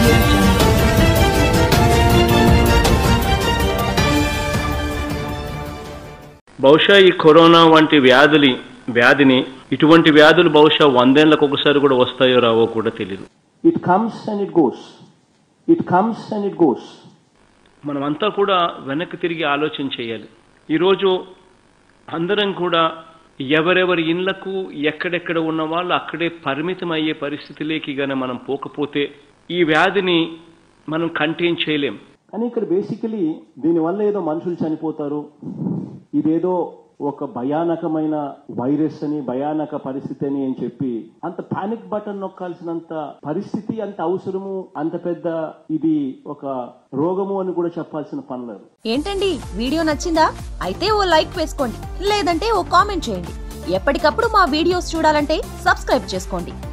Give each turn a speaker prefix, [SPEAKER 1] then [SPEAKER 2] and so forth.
[SPEAKER 1] బహుశా ఈ కరోనా వంటి వ్యాధిని ఇటువంటి వ్యాధులు బహుశా 100 ఏళ్లకు ఒకసారి కూడా వస్తాయో రావో కూడా తెలియదు.
[SPEAKER 2] It comes and it goes. It comes and it goes.
[SPEAKER 1] మనమంతా కూడా వెనక్కి తిరిగి ఆలోచన చేయాలి. ఈరోజు అందరం కూడా ఎవరెవరి ఇళ్లకు ఎక్కడెక్కడ ఉన్న వాళ్ళు అక్కడే పరిమితం అయ్యే పరిస్థితిలోకి గానే మనం పోకపోతే ఈ వ్యాధిని మనం కంటైన్ చేయలేం.
[SPEAKER 2] కానీ ఇక్కడ బేసికలీ దీనివల్ల ఏదో మనుషులు చనిపోతారు, ఇదేదో ఒక భయానకమైన వైరస్ అని, భయానక పరిస్థితి అని చెప్పి అంత పానిక్ బటన్ నొక్కాల్సినంత పరిస్థితి, అంత అవసరము, అంత పెద్ద ఇది ఒక రోగము అని కూడా చెప్పాల్సిన పనులేదు.
[SPEAKER 3] ఏంటండి వీడియో నచ్చిందా? అయితే ఓ లైక్ వేసుకోండి, లేదంటే ఓ కామెంట్ చేయండి. ఎప్పటికప్పుడు మా వీడియోస్ చూడాలంటే సబ్స్క్రైబ్ చేసుకోండి.